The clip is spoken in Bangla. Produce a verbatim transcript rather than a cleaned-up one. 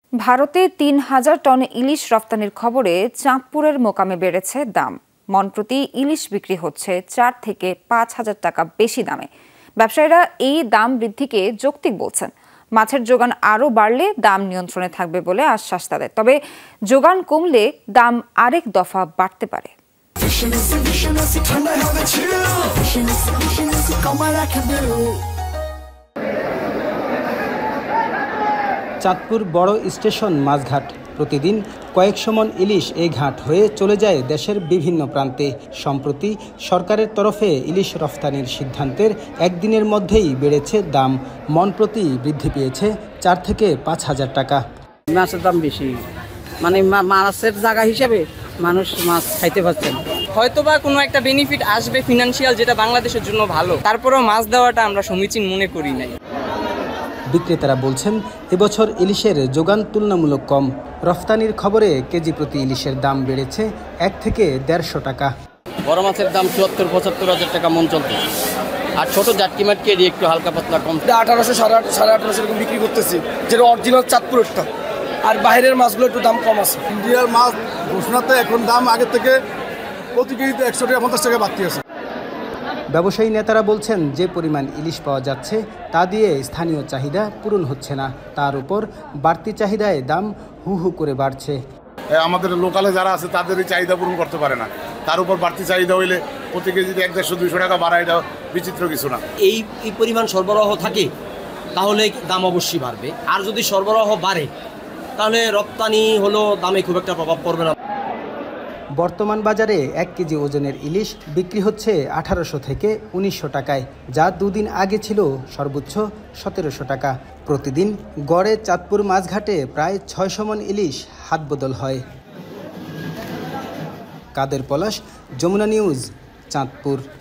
ভারতে তিন হাজার টন ইলিশ রপ্তানির খবরে চাঁদপুরের মোকামে বেড়েছে দাম। মনপ্রতি ইলিশ বিক্রি হচ্ছে চার থেকে পাঁচ হাজার টাকা বেশি দামে। ব্যবসায়ীরা এই দাম বৃদ্ধিকে যৌক্তিক বলছেন। মাছের যোগান আরও বাড়লে দাম নিয়ন্ত্রণে থাকবে বলে আশ্বাস তাদের। তবে যোগান কমলে দাম আরেক দফা বাড়তে পারে। চাঁদপুর বড় স্টেশন মাছঘাট। প্রতিদিন কয়েকশো মন ইলিশ এই ঘাট হয়ে চলে যায় দেশের বিভিন্ন প্রান্তে। সম্প্রতি সরকারের তরফে ইলিশ রফতানির সিদ্ধান্তের একদিনের মধ্যেই বেড়েছে দাম। মন প্রতি বৃদ্ধি পেয়েছে চার থেকে পাঁচ হাজার টাকা। মাছের দাম বেশি, মানে মাছের জায়গা হিসেবে মানুষ মাছ খাইতে পারছে না। হয়তো বা কোনো একটা বেনিফিট আসবে ফিনান্সিয়াল, যেটা বাংলাদেশের জন্য ভালো, তারপরেও মাছ দেওয়াটা আমরা সমীচীন মনে করি নাই। বিক্রেতারা বলছেন এবছর ইলিশের যোগান তুলনামূলক কম। রফতানির খবরে কেজি প্রতি ইলিশের দাম বেড়েছে এক থেকে দেড়শো টাকা। বড় মাছের দাম চুয়াত্তর পঁচাত্তর হাজার টাকা মন চলতে, আর ছোট জাটকি মাটকি একটু হালকা পাতলা কম। আঠারোশো সাড়ে সাড়ে আঠারোশো এরকম বিক্রি করতেছি, যেটা অরিজিনাল চাঁদপুরেরটা। আর বাইরের মাছগুলো একটু দাম কম আছে। ইন্ডিয়ার মাছ ঘোষণাতে এখন দাম আগের থেকে প্রতি কেজিতে একশো টাকা পঞ্চাশ টাকা বাড়তি আছে। ব্যবসায়ী নেতারা বলছেন যে পরিমাণ ইলিশ পাওয়া যাচ্ছে তা দিয়ে স্থানীয় চাহিদা পূরণ হচ্ছে না। তার উপর বাড়তি চাহিদায় দাম হু হু করে বাড়ছে। আমাদের লোকালে যারা আছে তাদেরই চাহিদা পূরণ করতে পারে না, তার উপর বাড়তি চাহিদা হইলে প্রতি কেজিতে এক দেড়শো দুইশো টাকা বাড়ায় দেওয়া বিচিত্র কিছু না। এই এই পরিমাণ সরবরাহ থাকে তাহলে দাম অবশ্যই বাড়বে, আর যদি সরবরাহ বাড়ে তাহলে রপ্তানি হলো দামে খুব একটা প্রভাব পড়বে না। বর্তমান বাজারে এক কেজি ওজনের ইলিশ বিক্রি হচ্ছে আঠারোশো থেকে উনিশশো টাকায়, যা দুদিন আগে ছিল সর্বোচ্চ সতেরোশো টাকা। প্রতিদিন গড়ে চাঁদপুর মাছঘাটে প্রায় ছয়শো মন ইলিশ হাতবদল হয়। কাদের পলাশ, যমুনা নিউজ, চাঁদপুর।